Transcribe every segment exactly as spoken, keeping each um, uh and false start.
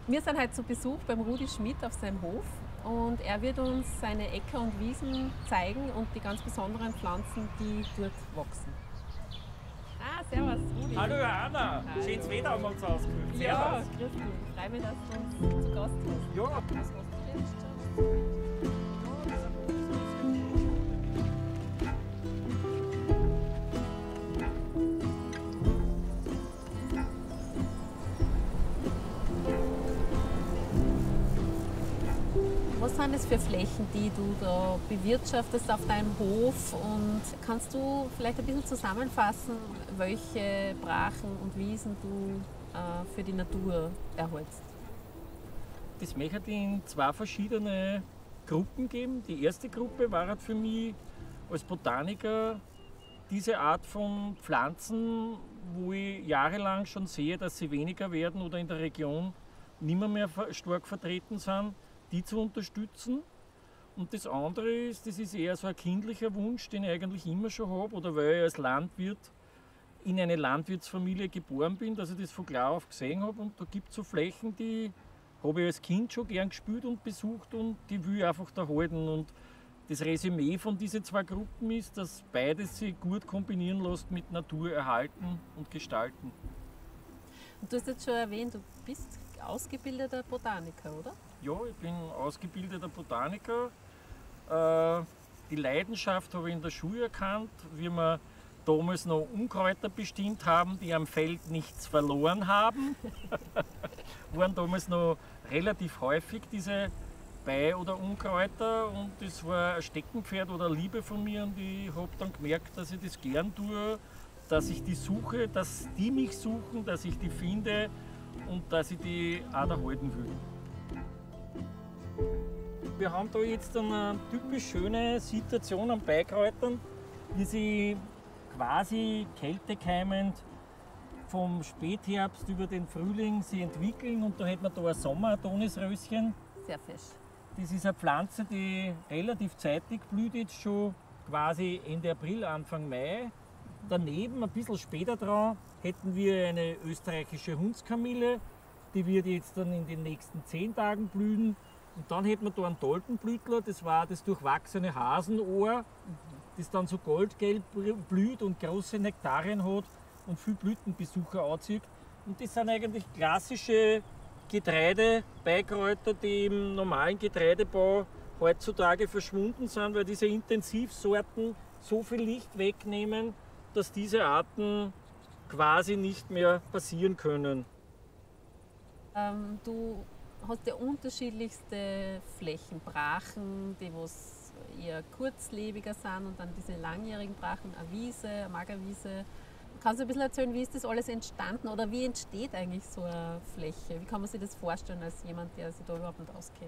Wir sind heute zu Besuch beim Rudi Schmidt auf seinem Hof und er wird uns seine Äcker und Wiesen zeigen und die ganz besonderen Pflanzen, die dort wachsen. Ah, servus Rudi. Hallo Johanna, Hallo. schönes Wetter haben wir uns ausgesucht. Ja, Servus. grüß dich. Ich freue mich, dass du uns zu Gast hast. Ja, Was hast du jetzt schon? Was sind das für Flächen, die du da bewirtschaftest auf deinem Hof? Und kannst du vielleicht ein bisschen zusammenfassen, welche Brachen und Wiesen du äh, für die Natur erhältst? das möchte ich in zwei verschiedene Gruppen geben. Die erste Gruppe war halt für mich als Botaniker diese Art von Pflanzen, wo ich jahrelang schon sehe, dass sie weniger werden oder in der Region nicht mehr stark vertreten sind, die zu unterstützen. Und das andere ist, das ist eher so ein kindlicher Wunsch, den ich eigentlich immer schon habe, oder weil ich als Landwirt in eine Landwirtsfamilie geboren bin, dass ich das von klar auf gesehen habe. Und da gibt es so Flächen, die habe ich als Kind schon gern gespielt und besucht und die will ich einfach da halten. Und das Resümee von diesen zwei Gruppen ist, dass beides sich gut kombinieren lässt mit Natur erhalten und gestalten. Und du hast jetzt schon erwähnt, du bist ausgebildeter Botaniker, oder? Ja, ich bin ausgebildeter Botaniker. Äh, Die Leidenschaft habe ich in der Schule erkannt, wie wir damals noch Unkräuter bestimmt haben, die am Feld nichts verloren haben. Waren damals noch relativ häufig diese Bei- oder Unkräuter und das war ein Steckenpferd oder eine Liebe von mir und ich habe dann gemerkt, dass ich das gern tue, dass ich die suche, dass die mich suchen, dass ich die finde und dass ich die auch erhalten will. Wir haben da jetzt eine typisch schöne Situation an Beikräutern, wie sie quasi kältekeimend vom Spätherbst über den Frühling sie entwickeln und da hätten wir da ein Sommer-Adonisröschen. Sehr fesch. Das ist eine Pflanze, die relativ zeitig blüht, jetzt schon quasi Ende April, Anfang Mai. Daneben, ein bisschen später dran, hätten wir eine österreichische Hundskamille, die wird jetzt dann in den nächsten zehn Tagen blühen. Und dann hätten wir da einen Doldenblütler, das war das durchwachsene Hasenohr, das dann so goldgelb blüht und große Nektarien hat und viel Blütenbesucher anzieht. Und das sind eigentlich klassische Getreidebeikräuter, die im normalen Getreidebau heutzutage verschwunden sind, weil diese Intensivsorten so viel Licht wegnehmen, dass diese Arten quasi nicht mehr passieren können. Ähm, du hast ja unterschiedlichste Flächen, Brachen, die was eher kurzlebiger sind und dann diese langjährigen Brachen, eine Wiese, eine Magerwiese. Kannst du ein bisschen erzählen, wie ist das alles entstanden oder wie entsteht eigentlich so eine Fläche? Wie kann man sich das vorstellen als jemand, der sich da überhaupt nicht auskennt?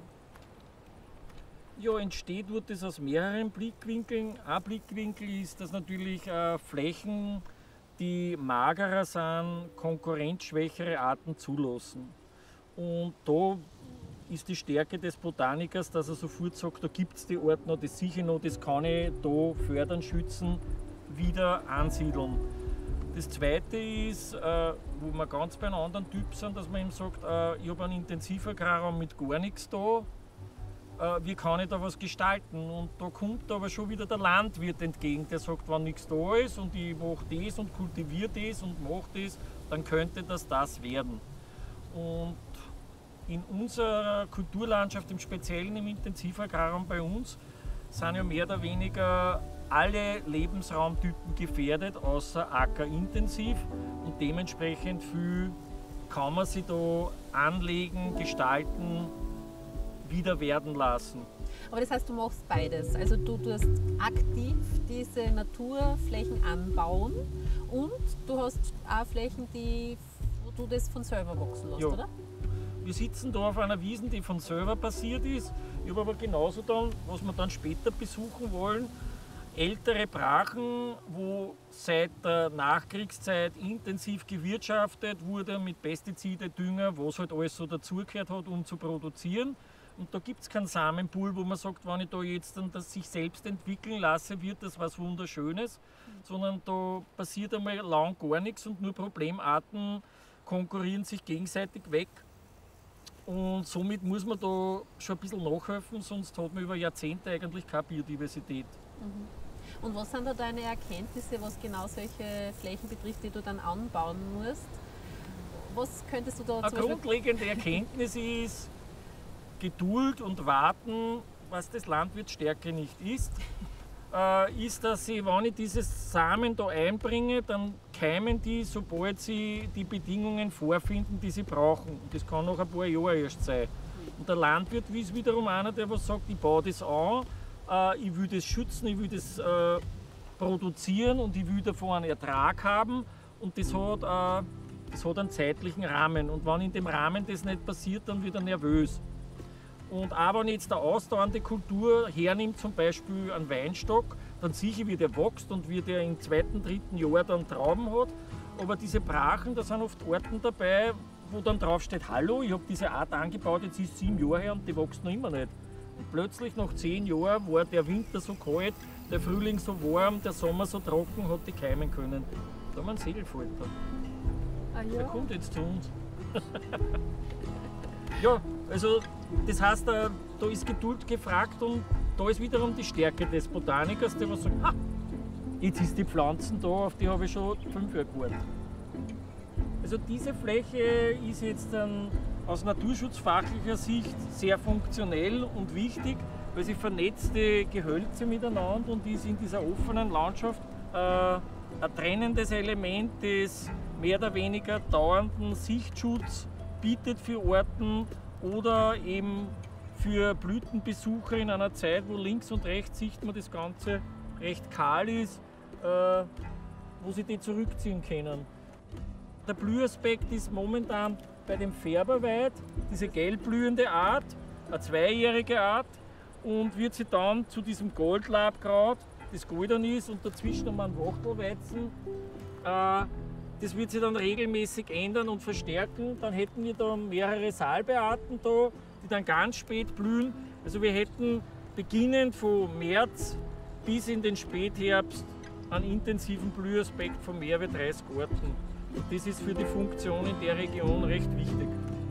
Ja, entsteht wird das aus mehreren Blickwinkeln. Ein Blickwinkel ist, dass natürlich äh, Flächen, die magerer sind, konkurrenzschwächere Arten zulassen. Und da ist die Stärke des Botanikers, dass er sofort sagt, da gibt es die Art noch, das sicher noch, das kann ich da fördern, schützen, wieder ansiedeln. Das zweite ist, äh, wo wir ganz bei einem anderen Typ sind, dass man ihm sagt, äh, ich habe einen Intensivagrarraum mit gar nichts da, äh, wie kann ich da was gestalten? Und da kommt aber schon wieder der Landwirt entgegen, der sagt, wenn nichts da ist und ich mache das und kultiviere das und mache das, dann könnte das das werden. Und in unserer Kulturlandschaft, im Speziellen im Intensivagrarraum bei uns, sind ja mehr oder weniger alle Lebensraumtypen gefährdet, außer ackerintensiv. Und dementsprechend viel kann man sie da anlegen, gestalten, wieder werden lassen. Aber das heißt, du machst beides. Also du tust aktiv diese Naturflächen anbauen und du hast auch Flächen, die, wo du das von selber wachsen lässt, Ja. oder? Wir sitzen da auf einer Wiese, die von selber passiert ist. Ich habe aber genauso dann, was wir dann später besuchen wollen, ältere Brachen, wo seit der Nachkriegszeit intensiv gewirtschaftet wurde mit Pestizide, Dünger, was halt alles so dazugehört hat, um zu produzieren. Und da gibt es keinen Samenpool, wo man sagt, wenn ich da jetzt dann das sich selbst entwickeln lasse, wird das was Wunderschönes, sondern da passiert einmal lang gar nichts und nur Problemarten konkurrieren sich gegenseitig weg. Und somit muss man da schon ein bisschen nachhelfen, sonst hat man über Jahrzehnte eigentlich keine Biodiversität. Mhm. Und was sind da deine Erkenntnisse, was genau solche Flächen betrifft, die du dann anbauen musst? Was könntest du da Eine zum Beispiel... grundlegende Erkenntnis ist, Geduld und Warten, was das Landwirtsstärke nicht ist, äh, ist, dass ich, wenn ich dieses Samen da einbringe, dann keimen die, sobald sie die Bedingungen vorfinden, die sie brauchen. Und das kann nach ein paar Jahren erst sein. Und der Landwirt ist wiederum einer, der was sagt, ich baue das an, äh, ich will das schützen, ich will das äh, produzieren und ich will davon einen Ertrag haben. Und das hat, äh, das hat einen zeitlichen Rahmen. Und wenn in dem Rahmen das nicht passiert, dann wird er nervös. Und auch wenn ich jetzt eine ausdauernde Kultur hernimmt, zum Beispiel einen Weinstock, dann sehe ich, wie der wächst und wie der im zweiten, dritten Jahr dann Trauben hat. Aber diese Brachen, da sind oft Orten dabei, wo dann drauf steht, hallo, ich habe diese Art angebaut, jetzt ist sieben Jahre her und die wächst noch immer nicht. Und plötzlich nach zehn Jahren war der Winter so kalt, der Frühling so warm, der Sommer so trocken, hat die keimen können. Da haben wir einen Segelfalter. Ah, ja. Der kommt jetzt zu uns. Ja, also das heißt, da, da ist Geduld gefragt und da ist wiederum die Stärke des Botanikers, der was sagt, ha, jetzt ist die Pflanzen da, auf die habe ich schon fünf Jahre gewartet. Also diese Fläche ist jetzt dann aus naturschutzfachlicher Sicht sehr funktionell und wichtig, weil sie vernetzt die Gehölze miteinander und ist in dieser offenen Landschaft äh, ein trennendes Element, das mehr oder weniger dauernden Sichtschutz bietet für Orten oder eben für Blütenbesucher in einer Zeit, wo links und rechts sieht man das Ganze recht kahl ist, äh, wo sie die zurückziehen können. Der Blühaspekt ist momentan bei dem Färberweid, diese gelbblühende Art, eine zweijährige Art, und wird sie dann zu diesem Goldlabkraut, das golden ist, und dazwischen haben wir einen Wachtelweizen. Äh, Das wird sich dann regelmäßig ändern und verstärken. Dann hätten wir da mehrere Salbearten da, die dann ganz spät blühen. Also wir hätten beginnend von März bis in den Spätherbst einen intensiven Blühaspekt von mehr als dreißig Arten. Und das ist für die Funktion in der Region recht wichtig.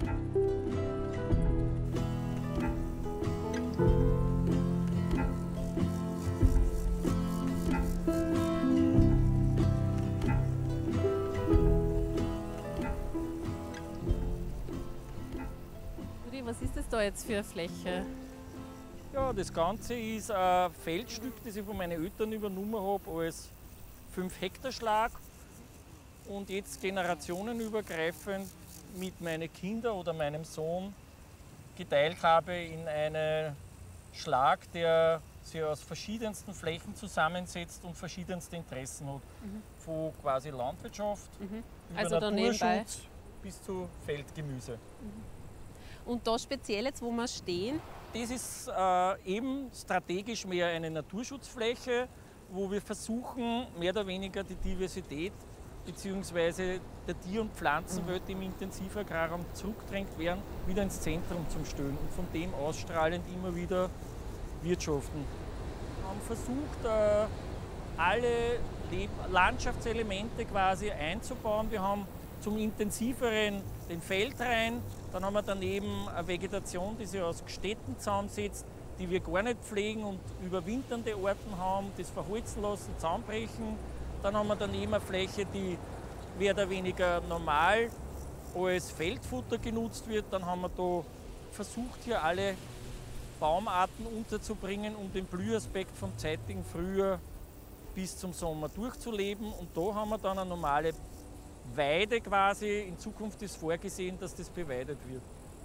Was ist das da jetzt für eine Fläche? Ja, das Ganze ist ein Feldstück, das ich von meinen Eltern übernommen habe als fünf Hektar Schlag und jetzt generationenübergreifend mit meinen Kindern oder meinem Sohn geteilt habe in einen Schlag, der sich aus verschiedensten Flächen zusammensetzt und verschiedenste Interessen hat. Mhm. Von quasi Landwirtschaft mhm. über also Naturschutz bis zu Feldgemüse. Mhm. Und da speziell jetzt, wo wir stehen? Das ist äh, eben strategisch mehr eine Naturschutzfläche, wo wir versuchen, mehr oder weniger die Diversität bzw. der Tier- und Pflanzenwelt, die im Intensivagrarraum zurückgedrängt werden, wieder ins Zentrum zu stellen und von dem ausstrahlend immer wieder wirtschaften. Wir haben versucht, äh, alle Landschaftselemente quasi einzubauen. Wir haben zum intensiveren den Feldrain, dann haben wir daneben eine Vegetation, die sich aus Gestetten zusammensetzt, die wir gar nicht pflegen und überwinternde Arten haben, das verholzen lassen, zusammenbrechen. Dann haben wir daneben eine Fläche, die mehr oder weniger normal als Feldfutter genutzt wird. Dann haben wir da versucht, hier alle Baumarten unterzubringen, um den Blühaspekt vom zeitigen Frühjahr bis zum Sommer durchzuleben. Und da haben wir dann eine normale Weide quasi. In Zukunft ist vorgesehen, dass das beweidet wird.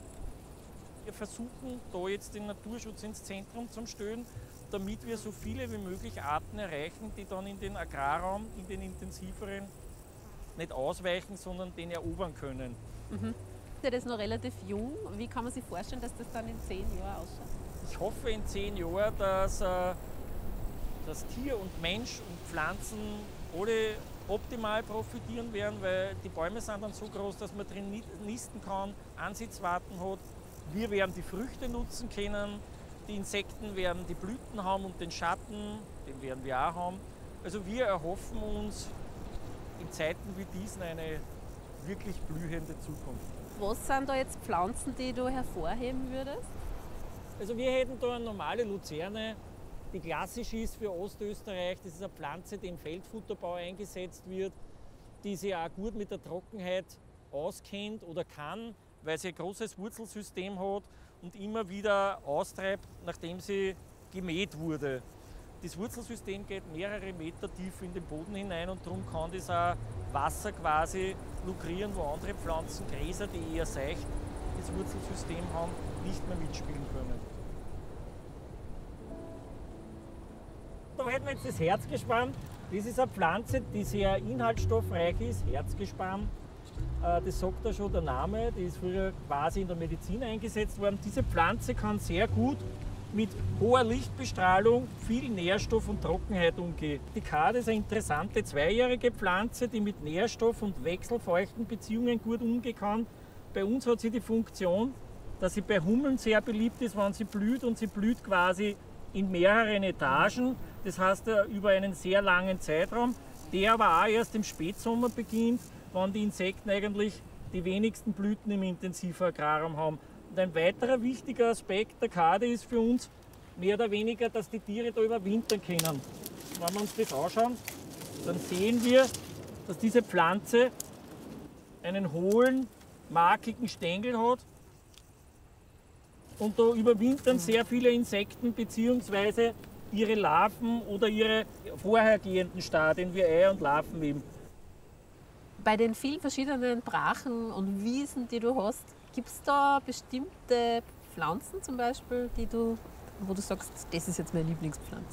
Wir versuchen da jetzt den Naturschutz ins Zentrum zu stellen, damit wir so viele wie möglich Arten erreichen, die dann in den Agrarraum, in den intensiveren, nicht ausweichen, sondern den erobern können. Mhm. Das ist noch relativ jung. Wie kann man sich vorstellen, dass das dann in zehn Jahren ausschaut? Ich hoffe in zehn Jahren, dass, äh, dass Tier und Mensch und Pflanzen alle optimal profitieren werden, weil die Bäume sind dann so groß, dass man drin nisten kann, Ansitzwarten hat. Wir werden die Früchte nutzen können, die Insekten werden die Blüten haben und den Schatten, den werden wir auch haben. Also wir erhoffen uns in Zeiten wie diesen eine wirklich blühende Zukunft. Was sind da jetzt Pflanzen, die du hervorheben würdest? Also wir hätten da eine normale Luzerne, die klassisch ist für Ostösterreich. Das ist eine Pflanze, die im Feldfutterbau eingesetzt wird, die sich auch gut mit der Trockenheit auskennt oder kann, weil sie ein großes Wurzelsystem hat und immer wieder austreibt, nachdem sie gemäht wurde. Das Wurzelsystem geht mehrere Meter tief in den Boden hinein und darum kann das auch Wasser quasi lukrieren, wo andere Pflanzen, Gräser, die eher seicht das Wurzelsystem haben, nicht mehr mitspielen können. Da hätten wir jetzt das Herzgespann. Das ist eine Pflanze, die sehr inhaltsstoffreich ist, Herzgespann. Das sagt ja schon der Name, die ist früher quasi in der Medizin eingesetzt worden. Diese Pflanze kann sehr gut mit hoher Lichtbestrahlung, viel Nährstoff und Trockenheit umgehen. Die Kade ist eine interessante zweijährige Pflanze, die mit Nährstoff und wechselfeuchten Beziehungen gut umgehen kann. Bei uns hat sie die Funktion, dass sie bei Hummeln sehr beliebt ist, wenn sie blüht, und sie blüht quasi in mehreren Etagen. Das heißt über einen sehr langen Zeitraum, der aber auch erst im Spätsommer beginnt, wenn die Insekten eigentlich die wenigsten Blüten im Intensivagrarraum haben. Und ein weiterer wichtiger Aspekt der Kade ist für uns mehr oder weniger, dass die Tiere da überwintern können. Wenn wir uns das anschauen, dann sehen wir, dass diese Pflanze einen hohlen, markigen Stängel hat. Und da überwintern sehr viele Insekten bzw. ihre Larven oder ihre vorhergehenden Stadien wie Eier und Larven eben. Bei den vielen verschiedenen Brachen und Wiesen, die du hast, gibt es da bestimmte Pflanzen zum Beispiel, die du, wo du sagst, das ist jetzt meine Lieblingspflanze?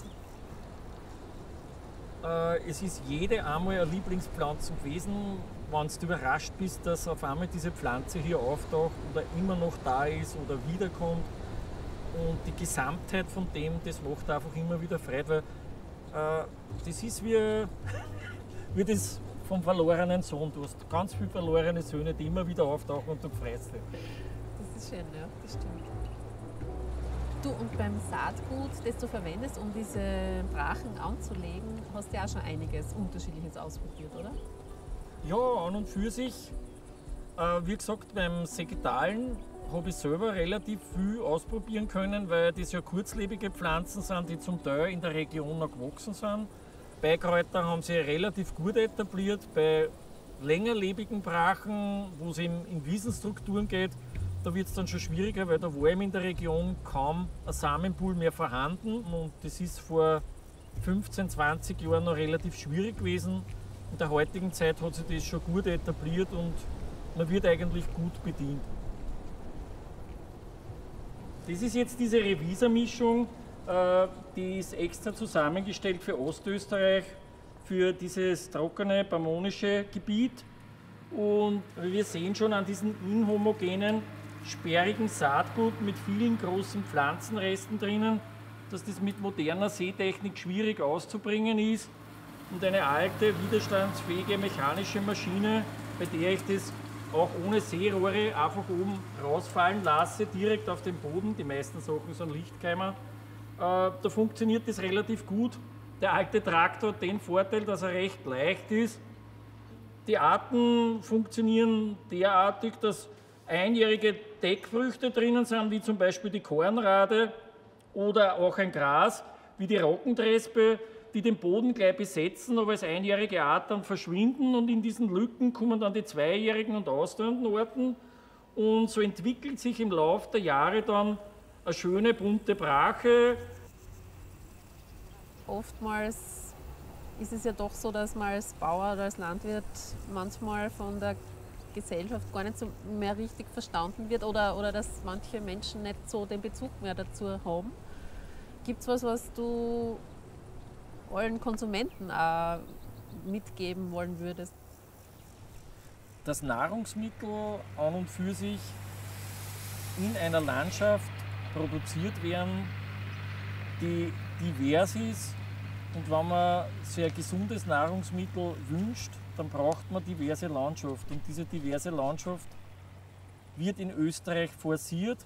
Äh, es ist jede einmal eine Lieblingspflanze gewesen, wenn du überrascht bist, dass auf einmal diese Pflanze hier auftaucht oder immer noch da ist oder wiederkommt. Und die Gesamtheit von dem, das macht einfach immer wieder Freude, weil äh, das ist wie, wie das vom verlorenen Sohn. Du hast ganz viele verlorene Söhne, die immer wieder auftauchen und du freust dich. Das ist schön, ja, das stimmt. Du, und beim Saatgut, das du verwendest, um diese Brachen anzulegen, hast du ja auch schon einiges Unterschiedliches ausprobiert, oder? Ja, an und für sich. Äh, wie gesagt, beim Segetalen habe ich selber relativ viel ausprobieren können, weil das ja kurzlebige Pflanzen sind, die zum Teil in der Region noch gewachsen sind. Beikräuter haben sich relativ gut etabliert. Bei längerlebigen Brachen, wo es in, in Wiesenstrukturen geht, da wird es dann schon schwieriger, weil da war eben in der Region kaum ein Samenpool mehr vorhanden. Und das ist vor fünfzehn, zwanzig Jahren noch relativ schwierig gewesen. In der heutigen Zeit hat sich das schon gut etabliert und man wird eigentlich gut bedient. Das ist jetzt diese Revisa-Mischung, die ist extra zusammengestellt für Ostösterreich, für dieses trockene pammonische Gebiet. Und wir sehen schon an diesen inhomogenen, sperrigen Saatgut mit vielen großen Pflanzenresten drinnen, dass das mit moderner Seetechnik schwierig auszubringen ist. Und eine alte, widerstandsfähige mechanische Maschine, bei der ich das auch ohne Seerohre einfach oben rausfallen lasse, direkt auf den Boden. Die meisten Sachen sind Lichtkeimer. Äh, da funktioniert das relativ gut. Der alte Traktor hat den Vorteil, dass er recht leicht ist. Die Arten funktionieren derartig, dass einjährige Deckfrüchte drinnen sind, wie zum Beispiel die Kornrade oder auch ein Gras, wie die Rockentrespe, die den Boden gleich besetzen, aber als einjährige Art dann verschwinden, und in diesen Lücken kommen dann die zweijährigen und ausdauernden Arten, und so entwickelt sich im Laufe der Jahre dann eine schöne bunte Brache. Oftmals ist es ja doch so, dass man als Bauer oder als Landwirt manchmal von der Gesellschaft gar nicht so mehr richtig verstanden wird, oder, oder dass manche Menschen nicht so den Bezug mehr dazu haben. Gibt es was, was du allen Konsumenten auch mitgeben wollen würdest? Dass Nahrungsmittel an und für sich in einer Landschaft produziert werden, die divers ist, und wenn man sich ein gesundes Nahrungsmittel wünscht, dann braucht man diverse Landschaft, und diese diverse Landschaft wird in Österreich forciert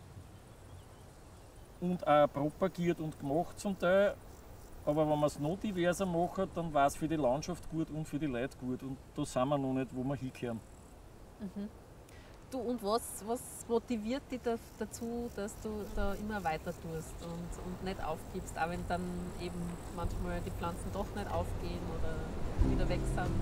und auch propagiert und gemacht zum Teil. Aber wenn man es noch diverser macht, dann war es für die Landschaft gut und für die Leute gut. Und da sind wir noch nicht, wo wir hinkehren. Mhm. Du, und was, was motiviert dich da, dazu, dass du da immer weiter tust und, und nicht aufgibst, auch wenn dann eben manchmal die Pflanzen doch nicht aufgehen oder wieder weg sind?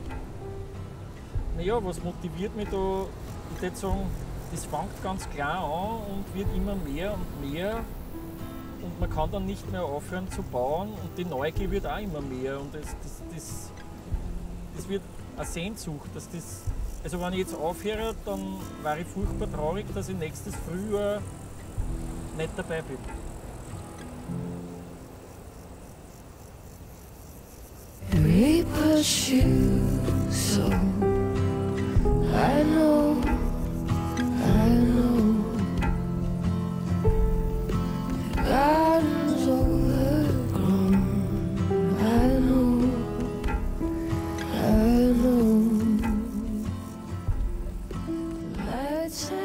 Naja, was motiviert mich da? Ich würde sagen, das fängt ganz klar an und wird immer mehr und mehr. Und man kann dann nicht mehr aufhören zu bauen und die Neugier wird auch immer mehr. Und das, das, das, das wird eine Sehnsucht. Dass das, also wenn ich jetzt aufhöre, dann war ich furchtbar traurig, dass ich nächstes Frühjahr nicht dabei bin. We pursue, so I know, I know the garden's overgrown. I know, I know. Lights